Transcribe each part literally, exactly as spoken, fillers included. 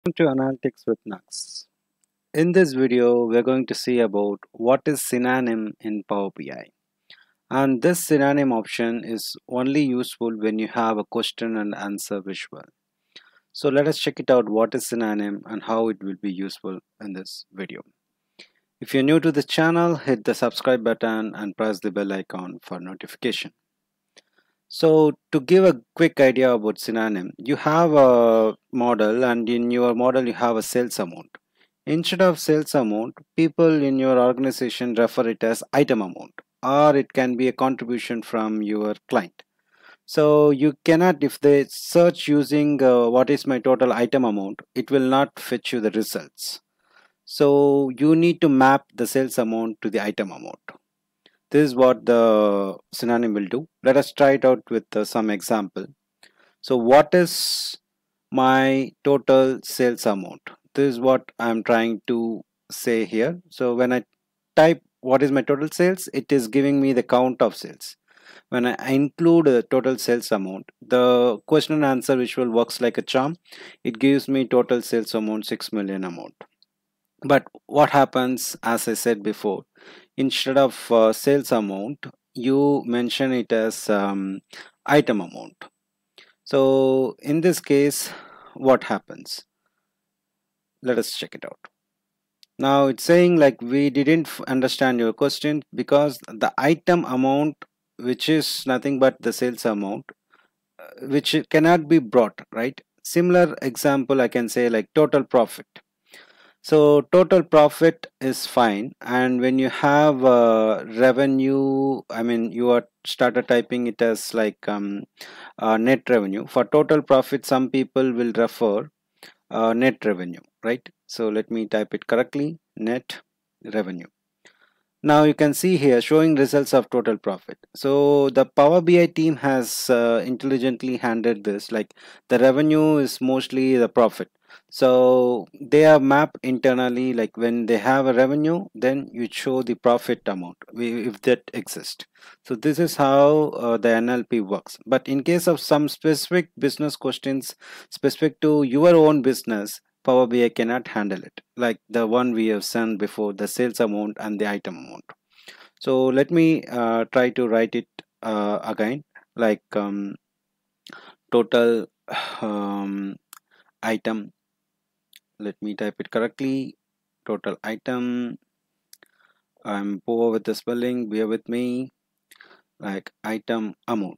Welcome to Analytics with Nags. In this video, we're going to see about what is synonym in Power B I. And this synonym option is only useful when you have a question and answer visual. So let us check it out what is synonym and how it will be useful in this video. If you're new to the channel, hit the subscribe button and press the bell icon for notification. So to give a quick idea about synonym, you have a model and in your model you have a sales amount. Instead of sales amount, people in your organization refer it as item amount, or it can be a contribution from your client. So you cannot, if they search using uh, what is my total item amount, it will not fetch you the results. So you need to map the sales amount to the item amount. This is what the synonym will do. Let us try it out with uh, some example. So what is my total sales amount? This is what I'm trying to say here. So when I type what is my total sales, it is giving me the count of sales. When I include the total sales amount, the question and answer visual works like a charm. It gives me total sales amount six million amount. But what happens, as I said before, instead of uh, sales amount, you mention it as um, item amount. So in this case, what happens? Let us check it out. Now it's saying like we didn't understand your question because the item amount, which is nothing but the sales amount, uh, which cannot be brought, right? Similar example I can say like total profit. So total profit is fine, and when you have uh, revenue, I mean you are started typing it as like um, uh, net revenue. For total profit, some people will refer uh, net revenue, right? So let me type it correctly, net revenue. Now you can see here showing results of total profit. So the Power B I team has uh, intelligently handled this, like the revenue is mostly the profit. So they are mapped internally, like when they have a revenue, then you show the profit amount if that exists. So this is how uh, the N L P works. But in case of some specific business questions specific to your own business, Power B I cannot handle it, like the one we have seen before, the sales amount and the item amount. So let me uh, try to write it uh, again, like um, total um, item. Let me type it correctly. Total item. I'm poor with the spelling. Bear with me. Like item amount.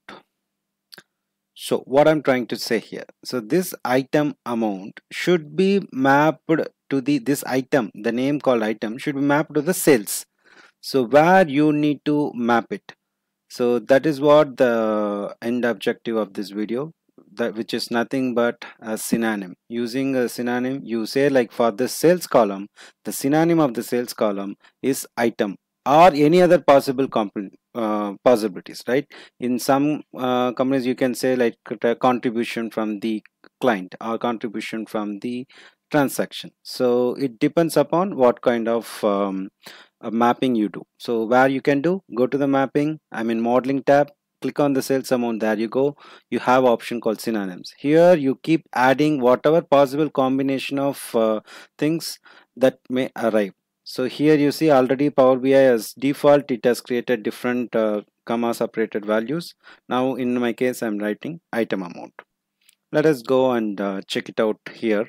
So what I'm trying to say here, so this item amount should be mapped to the this item, the name called item should be mapped to the sales. So where you need to map it. So that is what the end objective of this video, that which is nothing but a synonym. Using a synonym, you say like for the sales column, the synonym of the sales column is item or any other possible component uh, possibilities, right? In some uh, companies you can say like a contribution from the client or contribution from the transaction. So it depends upon what kind of um, uh, mapping you do. So where you can do, go to the mapping, I mean modeling tab, click on the sales amount. There you go, you have option called synonyms. Here you keep adding whatever possible combination of uh, things that may arrive. So here you see already Power B I as default it has created different uh, comma separated values. Now in my case I'm writing item amount. Let us go and uh, check it out here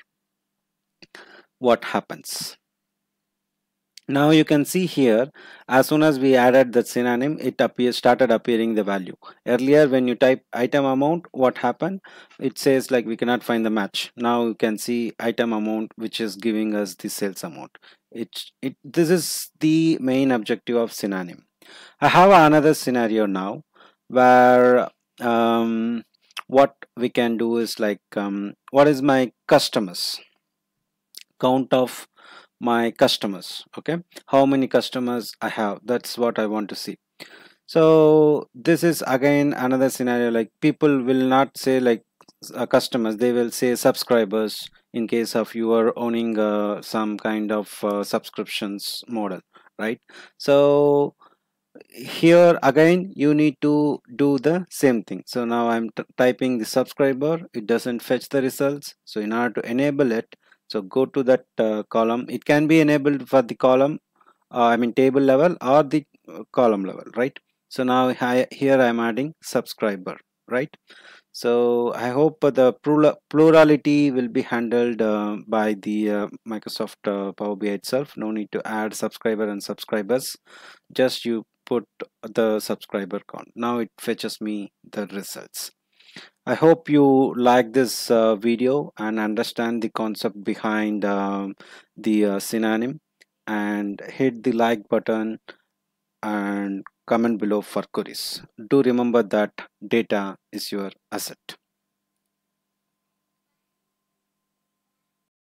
what happens. Now you can see here, as soon as we added the synonym, it appears started appearing the value. Earlier when you type item amount, what happened? It says like we cannot find the match. Now you can see item amount, which is giving us the sales amount. It, it this is the main objective of synonym. I have another scenario now where um, what we can do is like um, what is my customers count of my customers. Okay, how many customers I have, that's what I want to see. So this is again another scenario, like people will not say like uh, customers, they will say subscribers in case of you are owning uh, some kind of uh, subscriptions model, right? So here again you need to do the same thing. So now I'm typing the subscriber, it doesn't fetch the results. So in order to enable it, So go to that uh, column. It can be enabled for the column, uh, I mean table level or the uh, column level, right? So now I, here I am adding subscriber, right? So I hope uh, the plura- plurality will be handled uh, by the uh, Microsoft uh, Power B I itself. No need to add subscriber and subscribers. Just you put the subscriber count. Now it fetches me the results. I hope you like this uh, video and understand the concept behind um, the uh, synonym, and hit the like button and comment below for queries. Do remember that data is your asset.